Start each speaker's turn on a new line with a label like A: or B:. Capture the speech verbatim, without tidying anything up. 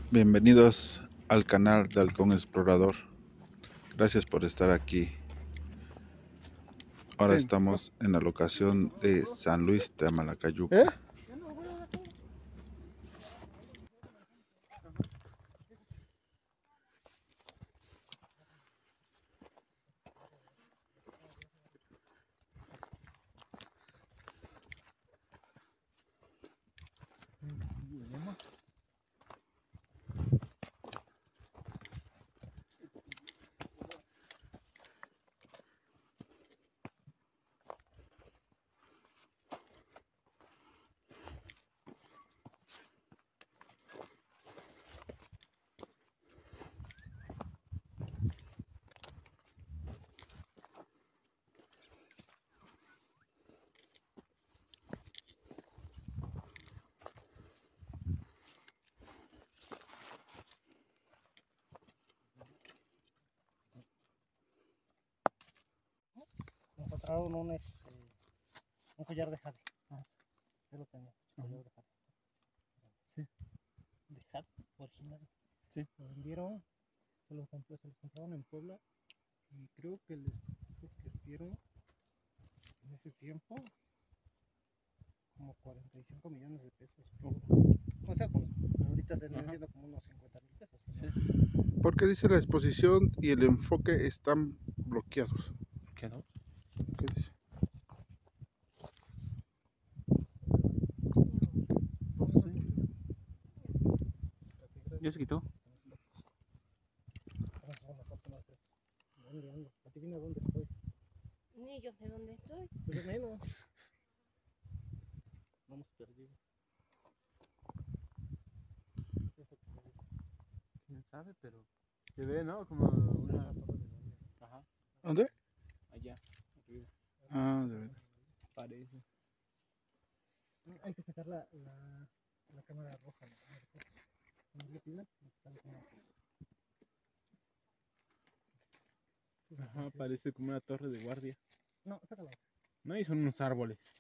A: Bienvenidos al canal de Halcón Explorador. Gracias por estar aquí. Ahora
B: Sí.
A: estamos en la locación de San Luis de Amalacayuca.
B: ¿Eh?
C: Encontraron un, este, un collar de jade. Ah, se lo tenía, un collar de jade.
B: Sí.
C: De jade original.
B: Sí.
C: Lo vendieron, se los, compré, se los compraron en Puebla y creo que les, creo que les dieron en ese tiempo como cuarenta y cinco millones de pesos. O sea, como, ahorita se vienen siendo como unos cincuenta mil pesos. ¿No?
B: Sí.
A: Porque dice la exposición y el enfoque están bloqueados.
B: ¿Qué no?
A: ¿Qué dice?
B: No sé. ¿Ya se quitó?
C: ¿Dónde ando? Adivina dónde estoy.
D: Ni yo sé dónde estoy.
C: Pero menos. Vamos perdidos. ¿Qué es eso que se ve?
B: ¿Quién sabe? Pero se ve, ¿no? Como una torre de guardia. Ajá.
A: ¿Dónde?
B: Allá, arriba.
A: Ah, de verdad.
B: Parece.
C: Hay que sacar la, la, la cámara roja. ¿No le pilas? Sale como...
B: Ajá, parece como una torre de guardia.
C: No, sácala.
B: No, y son unos árboles.